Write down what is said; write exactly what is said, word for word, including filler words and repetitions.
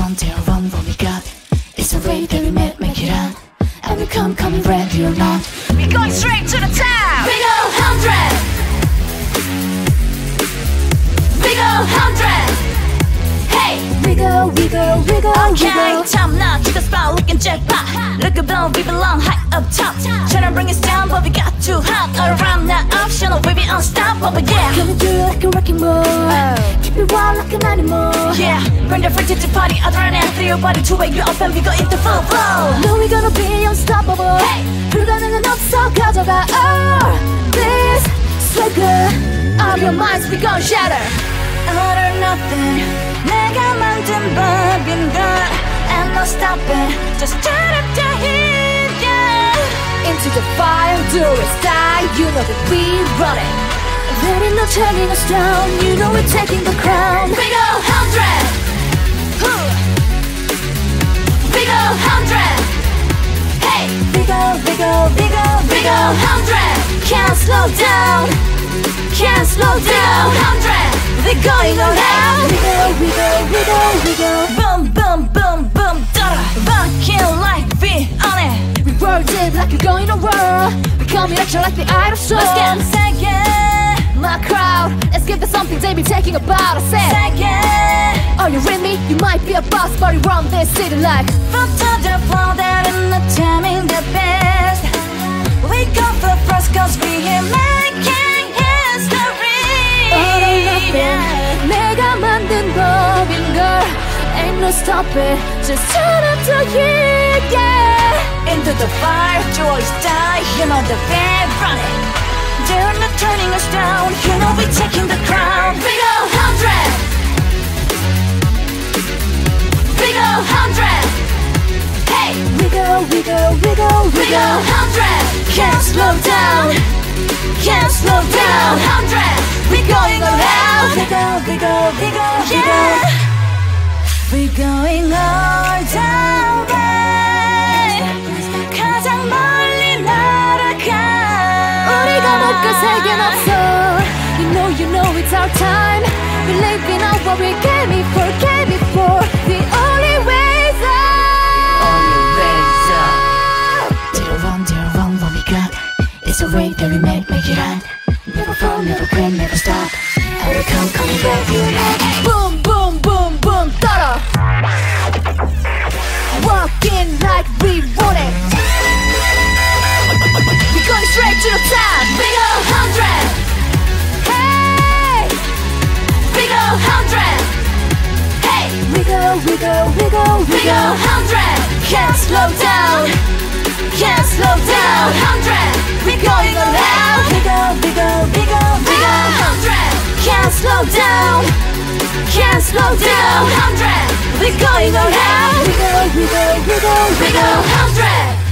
run, dare run, what we got. It's the way that we make, make it on. And we come, coming ready or not. We're going straight to the top. Big ol' hundred. Big ol' hundred. Hey, wiggle, wiggle, wiggle, Okay, wiggle. top notch, you got spot looking jackpot. Look above, we belong high up top. Trying to bring us down, but we got too hot. All around that optional, we be unstoppable, yeah. Coming through like a wrecking ball. Keep it wild like an animal. Yeah, bring the freak to the party. Adrenaline through your body to wake you up and we go into full flow. No, we gonna be unstoppable. Hey, 불가능은 없어 가져가. Oh, this swagger. All your minds we gon' shatter. all or nothing. 내가 만든 법인 걸. And no stopping, just turn up the heat, yeah. Into the fire, do it style. You know that we run it. There ain't no turning us down. You know we're taking the crown. Big ol' hundred. Big ol' hundred. Hey, big ol', big ol', big ol', big ol' hundred. Can't slow down. Can't slow down. Hundred. We're going around. Wiggle, wiggle, wiggle, wiggle. Boom, boom, boom, boom, da. Rockin' like we on it. We roll deep like you're going to war. We come at you like the idol show. Let's get second, My crowd, let's give them something they be taking about. I said, second. are you with me? You might be a boss, but you run this city like From to the floor, that in the timing the best. We go for first cause we here making history. all or nothing. 내가 만든 법인 걸. Ain't no stopping, just turn up the heat, yeah. Into the fire, joy die, you know the bad running. They're not turning us down, you know we're taking the crown. Big ol' hundred. Big ol' hundred. Hey, wiggle, wiggle, wiggle, wiggle. Hundred. Can't slow down, can't slow down. Hundred. We're going around, Wiggle, wiggle, wiggle, wiggle. yeah. We're going all the way. 가장 멀리 날아가. 우리가 못 갈 세계는 없어. You know, you know it's our time. Believe in all what we came before, came before. The only way's up. Only way's up. Dare run, dare run, what we got. It's the way that we make, make it on. Never fall, never quit, never stop. And we come, coming back, you know. Boom, boom, boom, boom, 따라. Walking like we want it. We're going straight to the top. Big ol' hundred. Hey, big ol' hundred. Hey, wiggle, wiggle, wiggle, wiggle. Hundred. Can't slow down. Can't slow down. Hundred. We're going around. Wiggle, wiggle, wiggle, wiggle. Hundred. Can't slow down. Can't slow down. Hundred. We're going around. Wiggle, wiggle, wiggle, wiggle. Hundred.